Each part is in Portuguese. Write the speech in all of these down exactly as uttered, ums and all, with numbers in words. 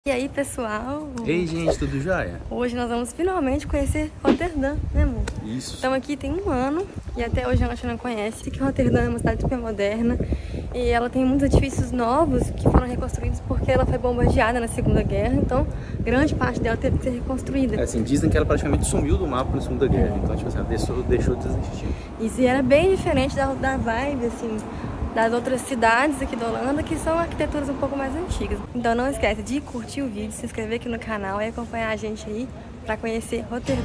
E aí, pessoal? Ei, gente, tudo jóia? Hoje nós vamos finalmente conhecer Roterdã, né, amor? Isso. Estamos aqui tem um ano e até hoje a gente não conhece. Que Roterdã é uma cidade super moderna e ela tem muitos edifícios novos que foram reconstruídos porque ela foi bombardeada na Segunda Guerra, então grande parte dela teve que ser reconstruída. É assim, dizem que ela praticamente sumiu do mapa na Segunda Guerra, então tipo assim, ela deixou, deixou de existir. Isso, e era bem diferente da, da vibe, assim, das outras cidades aqui da Holanda, que são arquiteturas um pouco mais antigas. Então não esquece de curtir o vídeo, se inscrever aqui no canal e acompanhar a gente aí para conhecer Roterdã.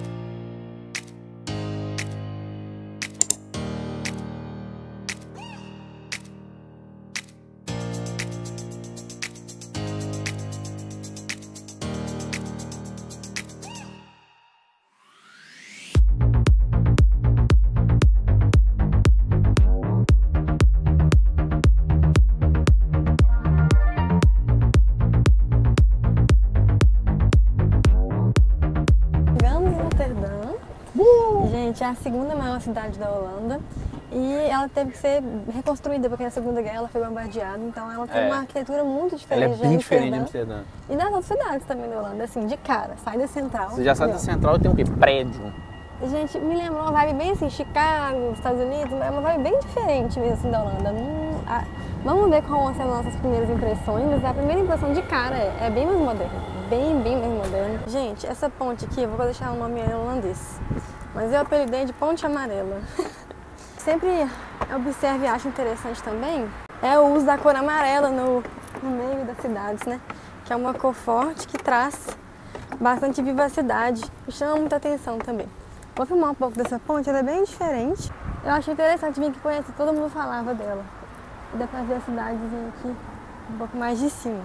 Gente, é a segunda maior cidade da Holanda e ela teve que ser reconstruída porque na Segunda Guerra ela foi bombardeada, então ela tem É. uma arquitetura muito diferente. Ela é bem de diferente de Amsterdã. Amsterdã. E das outras cidades também da Holanda, assim, de cara, sai da Central. Você já sabe da Central tem o quê? Prédio. Gente, me lembrou uma vibe bem assim, Chicago, Estados Unidos, é uma vibe bem diferente mesmo assim da Holanda. Hum, a, vamos ver como vão ser as nossas primeiras impressões, mas a primeira impressão de cara é, é bem mais moderna, bem, bem mais moderna. Gente, essa ponte aqui, eu vou deixar o nome em holandês, mas eu apelidei de Ponte Amarela. Sempre observo e acho interessante também é o uso da cor amarela no, no meio das cidades, né? Que é uma cor forte que traz bastante vivacidade e chama muita atenção também. Vou filmar um pouco dessa ponte, ela é bem diferente. Eu achei interessante vir aqui conhecer, todo mundo falava dela. E dá pra ver a cidadezinha aqui um pouco mais de cima.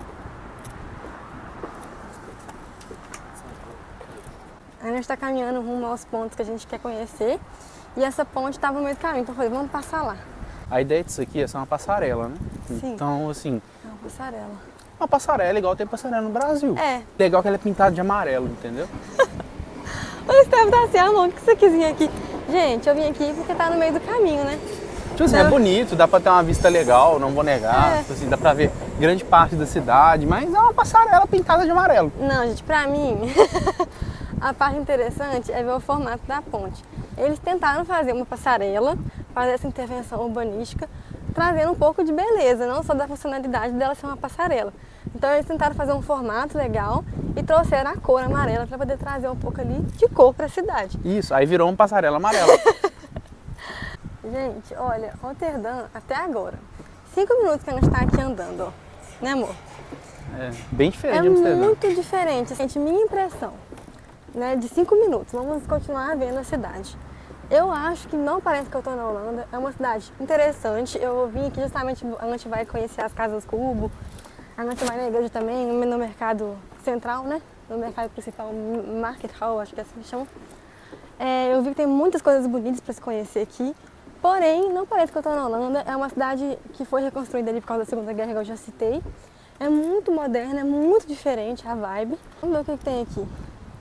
A gente está caminhando rumo aos pontos que a gente quer conhecer e essa ponte estava no meio do caminho, então eu falei, vamos passar lá. A ideia disso aqui é ser uma passarela, né? Sim. Então, assim, É uma passarela. uma passarela igual tem passarela no Brasil. É. Legal que ela é pintada de amarelo, entendeu? O Estevam tá assim, ah, não, o que você quis vir aqui? Gente, eu vim aqui porque tá no meio do caminho, né? Tipo assim, é bonito, dá pra ter uma vista legal, não vou negar. É. Tipo assim, dá pra ver grande parte da cidade, mas é uma passarela pintada de amarelo. Não, gente, pra mim, a parte interessante é ver o formato da ponte. Eles tentaram fazer uma passarela, fazer essa intervenção urbanística, trazendo um pouco de beleza, não só da funcionalidade dela ser uma passarela. Então eles tentaram fazer um formato legal e trouxeram a cor amarela para poder trazer um pouco ali de cor para a cidade. Isso, aí virou uma passarela amarela. Gente, olha, Roterdã até agora, cinco minutos que a gente está aqui andando, ó, né, amor? É, bem diferente É de Amsterdã. muito diferente, gente, minha impressão, né, de cinco minutos. Vamos continuar vendo a cidade. Eu acho que não parece que eu estou na Holanda, é uma cidade interessante. Eu vim aqui justamente, a gente vai conhecer as casas Cubo, a gente vai na igreja também, no mercado central, né, no mercado principal, Market Hall, acho que é assim que chama. É, eu vi que tem muitas coisas bonitas para se conhecer aqui, porém, não parece que eu estou na Holanda. É uma cidade que foi reconstruída ali por causa da Segunda Guerra, que eu já citei. É muito moderna, é muito diferente a vibe. Vamos ver o que, que tem aqui.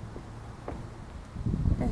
É.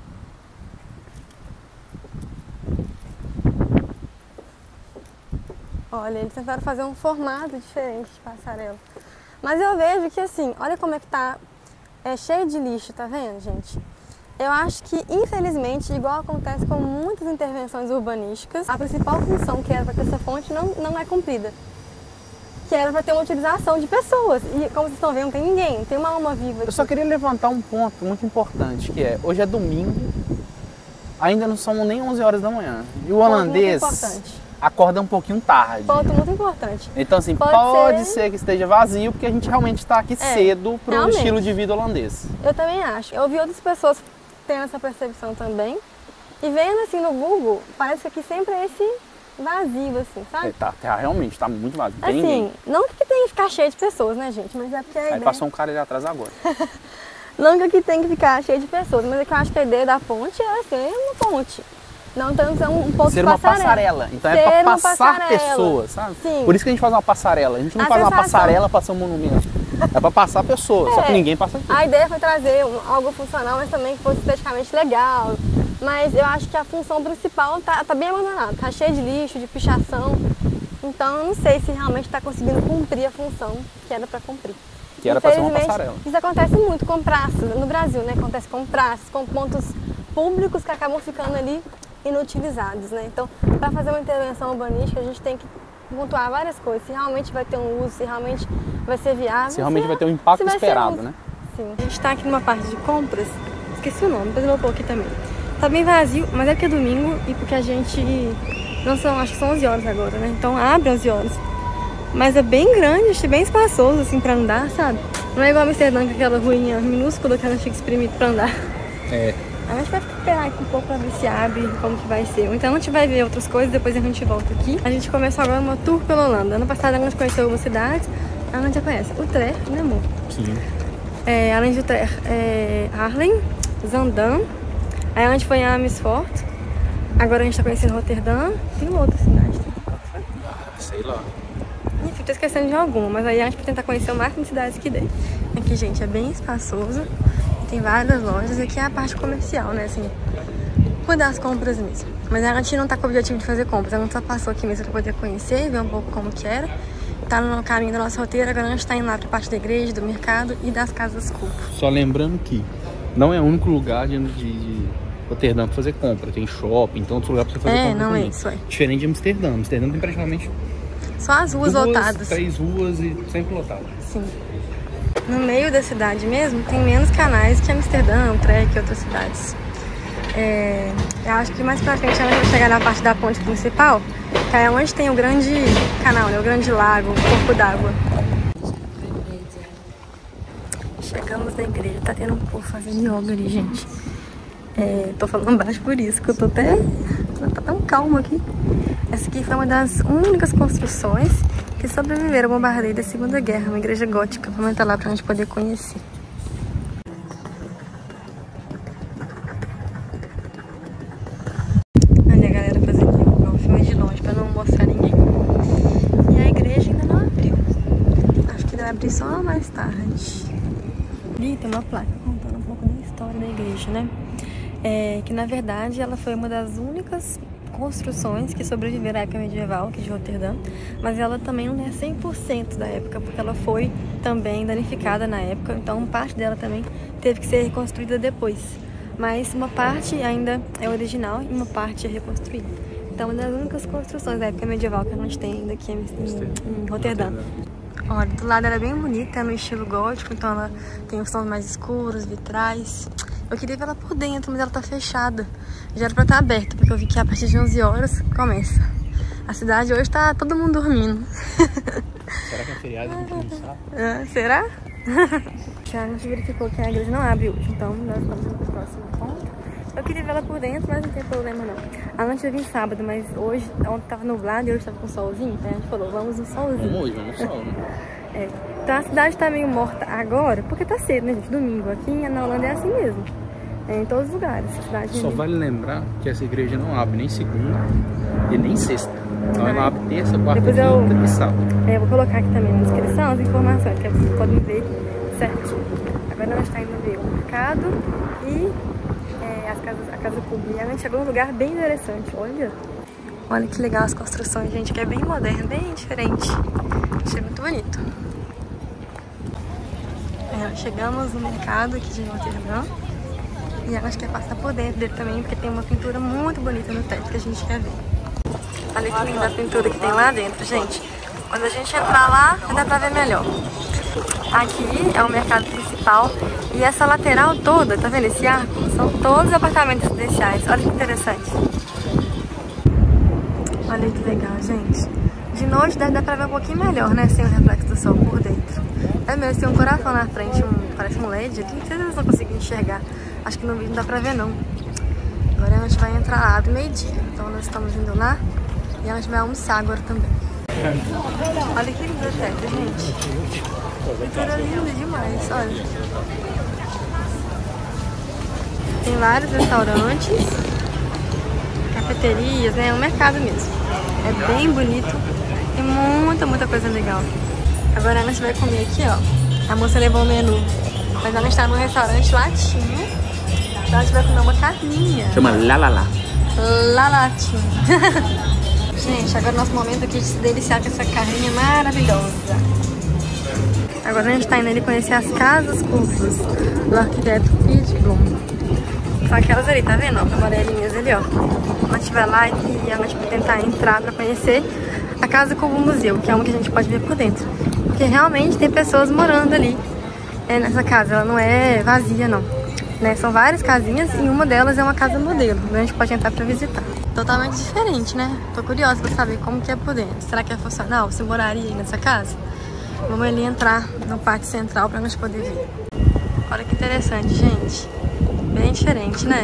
Olha, eles tentaram fazer um formato diferente de passarela. Mas eu vejo que assim, olha como é que tá, é cheio de lixo, tá vendo, gente? Eu acho que, infelizmente, igual acontece com muitas intervenções urbanísticas, a principal função que era para ter essa fonte não, não é cumprida. Que era para ter uma utilização de pessoas. E como vocês estão vendo, não tem ninguém, não tem uma alma viva aqui. Eu só queria levantar um ponto muito importante, que é, hoje é domingo, ainda não são nem onze horas da manhã. E o holandês acorda um pouquinho tarde. Ponto muito importante. Então assim, pode, pode ser... ser que esteja vazio, porque a gente realmente está aqui é, cedo para o estilo de vida holandês. Eu também acho. Eu vi outras pessoas tendo essa percepção também. E vendo assim no Google, parece que aqui sempre é esse vazio, assim, sabe? É, tá, tá, realmente, tá muito vazio. Tem assim, ninguém. Não que tem que ficar cheio de pessoas, né, gente? Mas é porque a Aí ideia... passou um cara ali atrás agora. Não que aqui tem que ficar cheio de pessoas, mas é que eu acho que a ideia da ponte é ser uma ponte. Não tanto ser um ponto ser de uma passarela. passarela. Então ser é pra passar passarela. pessoas, sabe? Sim. Por isso que a gente faz uma passarela. A gente não a faz sensação... uma passarela para ser um monumento. É pra passar pessoas, é. Só que ninguém passa aqui. A ideia foi trazer algo funcional, mas também que fosse esteticamente legal. Mas eu acho que a função principal tá, tá bem abandonada, tá cheia de lixo, de pichação. Então eu não sei se realmente está conseguindo cumprir a função que era para cumprir. Que era para ser uma passarela. Isso acontece muito com praças, no Brasil, né? Acontece com praças, com pontos públicos que acabam ficando ali inutilizados, né? Então, para fazer uma intervenção urbanística, a gente tem que pontuar várias coisas. Se realmente vai ter um uso, se realmente vai ser viável. Se realmente se vai ter um impacto esperado, né? Sim. A gente está aqui numa parte de compras, esqueci o nome, depois eu vou pôr aqui também. Tá bem vazio, mas é que é domingo e porque a gente... Não são, acho que são onze horas agora, né? Então abre onze horas. Mas é bem grande, acho bem espaçoso, assim, pra andar, sabe? Não é igual a Amsterdã, com aquela ruinha minúscula que a gente tinha que exprimir pra andar. É. A gente vai esperar aqui um pouco pra ver se abre, como que vai ser. Então a gente vai ver outras coisas, depois a gente volta aqui. A gente começa agora uma tour pela Holanda. Ano passado a gente conheceu algumas cidades, a gente já conhece Utrecht, né, amor? Sim. É, além de Utrecht, é Haarlem, Zandam. Aí a gente foi em Amersfoort. Agora a gente tá conhecendo Roterdã. Tem uma outra cidade. Ah, sei lá. Enfim, tô esquecendo de alguma, mas aí a gente vai tentar conhecer o máximo de cidades que der. Aqui, gente, é bem espaçoso. Tem várias lojas. Aqui é a parte comercial, né? Assim, cuidar das compras mesmo. Mas a gente não tá com o objetivo de fazer compras. A gente só passou aqui mesmo pra poder conhecer, ver um pouco como que era. Tá no caminho do nosso roteiro. Agora a gente tá indo lá pra parte da igreja, do mercado e das casas culto. Só lembrando que não é o único lugar de, de, de Roterdã pra fazer compra. Tem shopping, então outro lugar pra você fazer é, compra. É, não também. é isso, é. Diferente de Amsterdã. Amsterdã tem praticamente só as ruas duas, lotadas. Três ruas e sempre lotadas. Sim. No meio da cidade mesmo, tem menos canais que Amsterdã, Utrecht e outras cidades. É, eu acho que mais pra frente a gente vai chegar na parte da ponte principal, que é onde tem o grande canal, né? O grande lago, o corpo d'água. Chegamos na igreja, tá tendo um povo fazendo yoga ali, gente. É, tô falando baixo por isso, que eu tô até... tá tão calmo aqui. Essa aqui foi uma das únicas construções que sobreviveram ao bombardeio da Segunda Guerra, uma igreja gótica. Vamos entrar lá pra gente poder conhecer. Olha a galera fazendo yoga, eu filmei de longe pra não mostrar ninguém. E a igreja ainda não abriu. Acho que deve abrir só mais tarde. Ali tem uma placa contando um pouco da história da igreja, né? É, que na verdade ela foi uma das únicas construções que sobreviveram à época medieval aqui de Roterdã, mas ela também não é cem por cento da época, porque ela foi também danificada na época, então parte dela também teve que ser reconstruída depois, mas uma parte ainda é original e uma parte é reconstruída. Então é uma das únicas construções da época medieval que a gente tem ainda aqui em, em, em Roterdã. Olha, do lado ela é bem bonita, é no estilo gótico, então ela tem os tons mais escuros, vitrais. Eu queria ver ela por dentro, mas ela tá fechada. Já era pra estar aberta, porque eu vi que a partir de onze horas começa. A cidade hoje tá todo mundo dormindo. Será que é feriado? A gente não sabe. Ah, será? Já a gente verificou que a igreja não abre hoje, então nós estamos no próximo ponto. Eu queria ver ela por dentro, mas não tem problema não. A noite eu vim sábado, mas hoje, ontem tava nublado e hoje tava com solzinho, então a gente falou, vamos no solzinho. Vamos hoje, vamos no sol, né? É. Então a cidade tá meio morta agora, porque tá cedo, né, gente? Domingo. Aqui na Holanda é assim mesmo. É em todos os lugares. A cidade Só vale lembrar que essa igreja não abre nem segunda e nem sexta. Então ela abre terça, quarta, quinta eu, e sábado. É, eu vou colocar aqui também na descrição as informações, que vocês podem ver certinho. Agora nós estamos indo ver o mercado e é, as casas, a casa pública. A gente chegou num lugar bem interessante, olha. Olha que legal as construções, gente, que é bem moderno, bem diferente. Achei muito bonito. É, chegamos no mercado aqui de Roterdã. E acho que é passar por dentro dele também, porque tem uma pintura muito bonita no teto que a gente quer ver. Olha que linda a pintura que tem lá dentro, gente. Quando a gente entrar lá, dá pra ver melhor. Aqui é o mercado principal. E essa lateral toda, tá vendo esse arco? São todos apartamentos residenciais. Olha que interessante. Olha que legal, gente. De noite deve dar pra ver um pouquinho melhor, né? Sem o reflexo do sol por dentro. É mesmo, tem um coração na frente, um, parece um L E D aqui. Não sei se vocês não conseguem enxergar. Acho que no vídeo não dá pra ver, não. Agora a gente vai entrar lá do meio-dia. Então nós estamos indo lá e a gente vai almoçar agora também. Olha que linda a festa, gente. Pintura linda demais, olha. Tem vários restaurantes, cafeterias, né? É um mercado mesmo. É bem bonito. Tem muita, muita coisa legal. Agora a gente vai comer aqui, ó. A moça levou o menu. Mas a gente tá num restaurante latino. Então a gente vai comer uma carninha. Chama Lalala. Lalatinho. Gente, agora é o nosso momento aqui de se deliciar com essa carninha maravilhosa. Agora a gente tá indo ali conhecer as casas curvas do arquiteto Pete Blum. São aquelas ali, tá vendo? Ó, amarelinhas ali, ó. A gente vai lá e a gente vai tentar entrar pra conhecer a Casa Curva Museu, que é uma que a gente pode ver por dentro. Porque realmente tem pessoas morando ali é, nessa casa, ela não é vazia não. Né? São várias casinhas e uma delas é uma casa modelo, então a gente pode entrar pra visitar. Totalmente diferente, né? Tô curiosa pra saber como que é por dentro. Será que é funcional? Você moraria aí nessa casa? Vamos ali entrar no pátio central pra gente poder ver. Olha que interessante, gente. Bem diferente, né?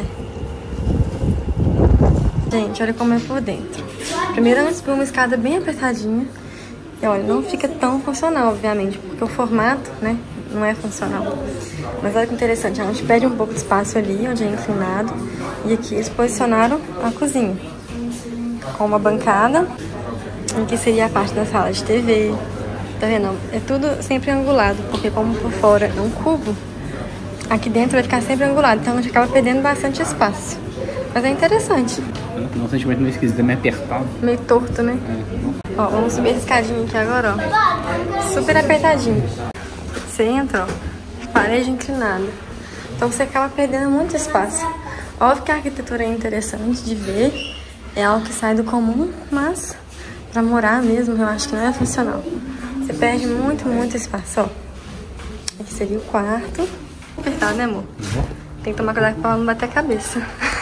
Gente, olha como é por dentro. Primeiro a gente subiu uma escada bem apertadinha. E olha, não fica tão funcional, obviamente, porque o formato, né, não é funcional. Mas olha que interessante, a gente perde um pouco de espaço ali, onde é inclinado. E aqui eles posicionaram a cozinha. Com uma bancada, em que seria a parte da sala de T V. Tá vendo? É tudo sempre angulado, porque como por fora é um cubo, aqui dentro vai ficar sempre angulado. Então a gente acaba perdendo bastante espaço. Mas é interessante. É um sentimento meio esquisito, é meio apertado. Meio torto, né? É. Ó, vamos subir essa escadinha aqui agora, ó. Super apertadinho. Você entra, ó, parede inclinada. Então você acaba perdendo muito espaço. Óbvio que a arquitetura é interessante de ver, é algo que sai do comum, mas pra morar mesmo eu acho que não é funcional. Você perde muito, muito espaço, ó. Aqui seria o quarto. Apertado, né, amor? Uhum. Tem que tomar cuidado pra ela não bater a cabeça.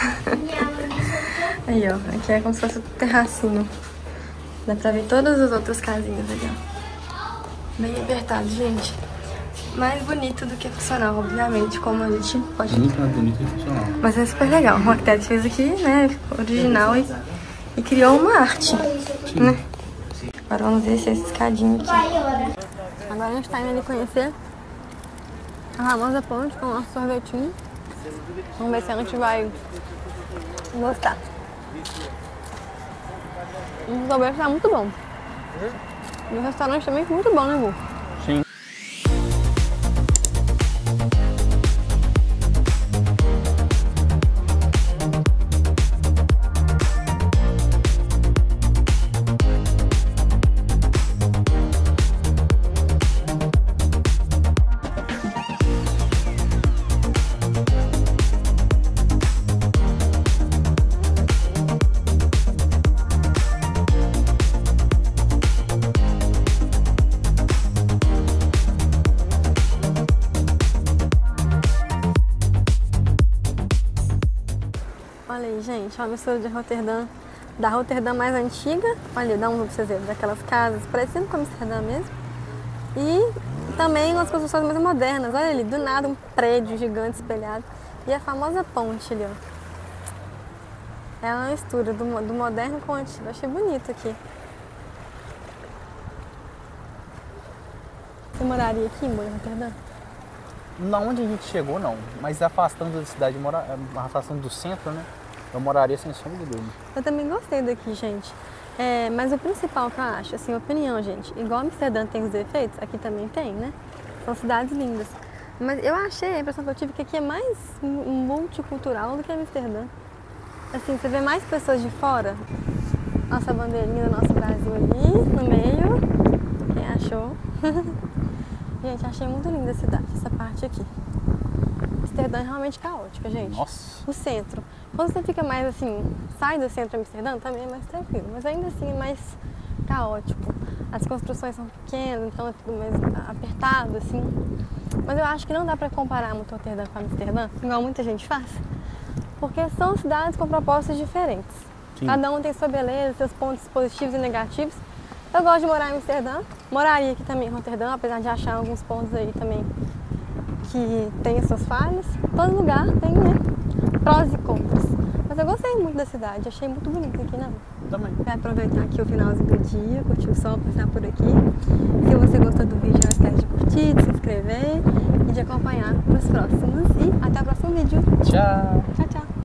Aí, ó. Aqui é como se fosse um terracinho. Dá pra ver todas as outras casinhas ali, ó. Bem apertado, gente. Mais bonito do que funcional, obviamente, como a gente pode... Muito mais bonito que funcional. Mas é super legal. O arquiteto fez aqui, né, original e, e criou uma arte, sim, né? Agora vamos descer essa escadinha aqui. Agora a gente tá indo ali conhecer a famosa ponte com o nosso sorvetinho. Vamos ver se a gente vai gostar. O sorvete tá muito bom. E o restaurante também foi muito bom, né, Gu? Sim. Olha aí, gente, uma mistura de Roterdã, da Roterdã mais antiga, olha, dá um pra vocês verem, daquelas casas, parecendo com Amsterdã mesmo, e também umas construções mais modernas, olha ali, do nada um prédio gigante espelhado, e a famosa ponte ali, ó. É uma mistura do, do moderno com o antigo, achei bonito aqui. Você moraria aqui em Roterdã? Na onde a gente chegou, não. Mas afastando da cidade, mora... afastando do centro, né? Eu moraria sem sombra de dúvida. Eu também gostei daqui, gente. É, mas o principal que eu acho, assim, opinião, gente, igual Amsterdã tem os defeitos, aqui também tem, né? São cidades lindas. Mas eu achei, a impressão que eu tive que aqui é mais multicultural do que Amsterdã. Assim, você vê mais pessoas de fora. Nossa bandeirinha do nosso Brasil ali, no meio. Quem achou? Gente, achei muito linda a cidade, essa parte aqui. Amsterdã é realmente caótica, gente. Nossa. O centro. Quando você fica mais assim, sai do centro de Amsterdã, também é mais tranquilo. Mas ainda assim é mais caótico. As construções são pequenas, então é tudo mais apertado, assim. Mas eu acho que não dá pra comparar muito Roterdã com Amsterdã, igual muita gente faz. Porque são cidades com propostas diferentes. Sim. Cada um tem sua beleza, seus pontos positivos e negativos. Eu gosto de morar em Amsterdã, moraria aqui também em Roterdã, apesar de achar alguns pontos aí também que tem as suas falhas. Todo lugar tem, né, prós e contras. Mas eu gostei muito da cidade, achei muito bonito aqui, não? Também. Vai aproveitar aqui o finalzinho do dia, curtir o sol, passar por aqui. Se você gostou do vídeo, não esquece de curtir, de se inscrever e de acompanhar para os próximos. E até o próximo vídeo. Tchau. Tchau, tchau.